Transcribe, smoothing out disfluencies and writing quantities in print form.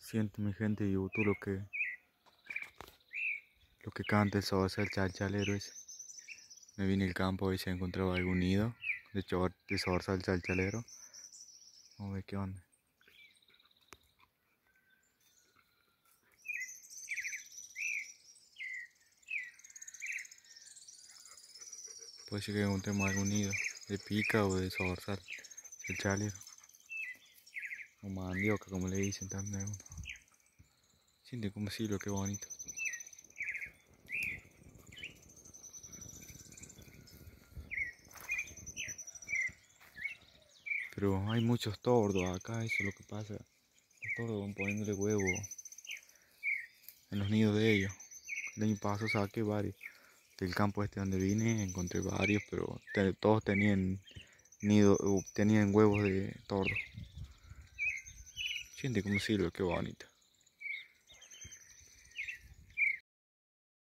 Siente mi gente de YouTube lo que canta el zorzal chalchalero ese. Me vine al campo a ver si encontraba algún nido de zorzal chalchalero. Vamos a ver qué onda. Puede ser que encontremos algún nido de pica o de zorzal chalchalero. O mandioca, como le dicen también. Siente como silbo, qué bonito. Pero hay muchos tordos acá, eso es lo que pasa. Los tordos van poniéndole huevo en los nidos de ellos. El año pasado saqué varios. Del campo este donde vine encontré varios, pero todos tenían tenían huevos de tordo. Siente como silbo, qué bonito.